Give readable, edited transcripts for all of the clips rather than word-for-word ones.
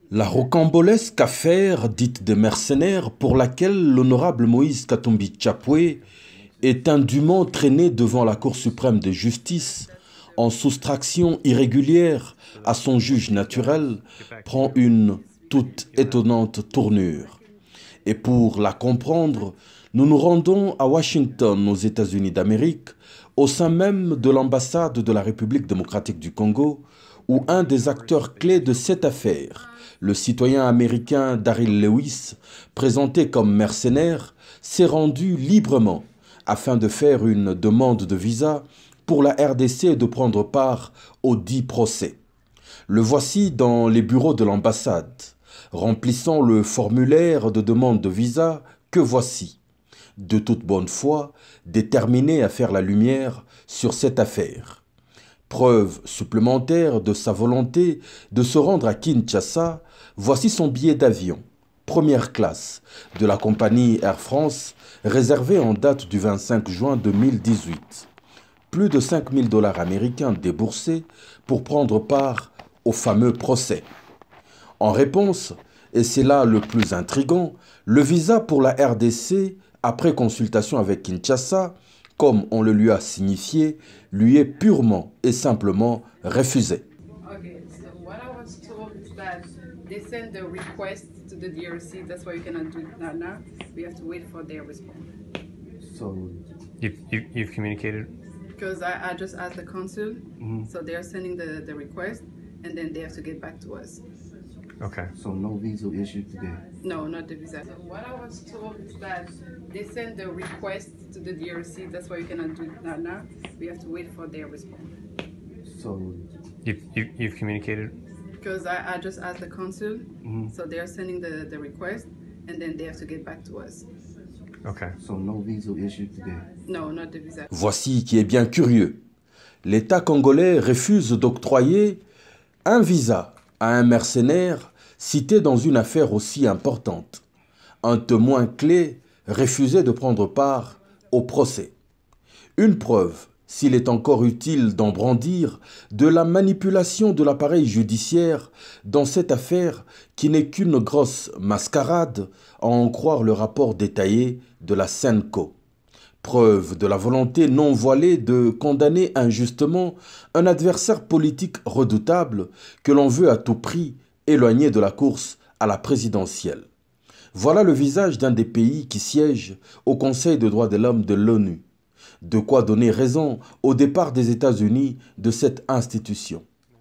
La rocambolesque affaire dite des mercenaires pour laquelle l'honorable Moïse Katumbi Tchapoué est indûment traîné devant la Cour suprême de justice en soustraction irrégulière à son juge naturel prend une toute étonnante tournure. Et pour la comprendre, nous nous rendons à Washington, aux États-Unis d'Amérique, au sein même de l'ambassade de la République démocratique du Congo, où un des acteurs clés de cette affaire, le citoyen américain Daryl Lewis, présenté comme mercenaire, s'est rendu librement afin de faire une demande de visa pour la RDC et de prendre part au dit procès. Le voici dans les bureaux de l'ambassade, remplissant le formulaire de demande de visa que voici, de toute bonne foi, déterminé à faire la lumière sur cette affaire. Preuve supplémentaire de sa volonté de se rendre à Kinshasa, voici son billet d'avion, première classe, de la compagnie Air France, réservé en date du 25 juin 2018. Plus de 5 000 $ américains déboursés pour prendre part au fameux procès. En réponse, et c'est là le plus intrigant, le visa pour la RDC, après consultation avec Kinshasa, comme on le lui a signifié, lui est purement et simplement refusé. Okay, so what I was told is that they send the request to the DRC. That's why you cannot do it now. We have to wait for their response. So you've communicated? Because I just asked the consul, so they are sending the request, and then they have to get back to us. Okay. So no visa issued today? No, not the visa. So what I was told is that they send the request to the DRC. That's why you cannot do it now. We have to wait for their response. So you've communicated? Because I just asked the consul, so they are sending the request, and then they have to get back to us. Okay. So no visa issued today? No, not the visa. Voici qui est bien curieux. L'État congolais refuse d'octroyer un visa à un mercenaire cité dans une affaire aussi importante. Un témoin clé refusait de prendre part au procès. Une preuve, s'il est encore utile d'en brandir, de la manipulation de l'appareil judiciaire dans cette affaire qui n'est qu'une grosse mascarade, à en croire le rapport détaillé de la SENCO. Preuve de la volonté non voilée de condamner injustement un adversaire politique redoutable que l'on veut à tout prix éloigner de la course à la présidentielle. Voilà le visage d'un des pays qui siège au Conseil des droits de l'homme de l'ONU. De quoi donner raison au départ des États-Unis de cette institution.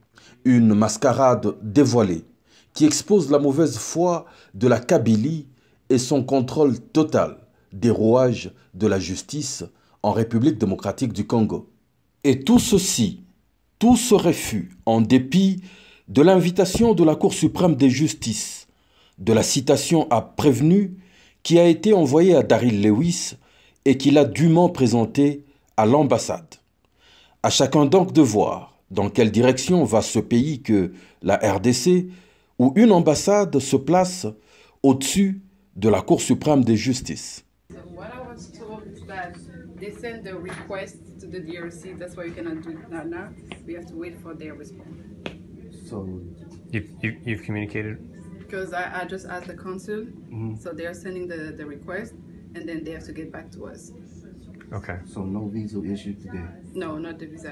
Une mascarade dévoilée qui expose la mauvaise foi de la Kabylie et son contrôle total des rouages de la justice en République démocratique du Congo. Et tout ceci, tout ce refus en dépit de l'invitation de la Cour suprême de justice, de la citation à prévenu qui a été envoyée à Daryl Lewis et qu'il a dûment présenté à l'ambassade. À chacun donc de voir dans quelle direction va ce pays que la RDC, où une ambassade se place au-dessus de la Cour suprême de justice. So what I was told is that they send the request to the DRC. That's why you cannot do it now. We have to wait for their response. So you've communicated? Because I just asked the consul, so they are sending the request, and then they have to get back to us. Okay. So no visa issued today? No, not the visa.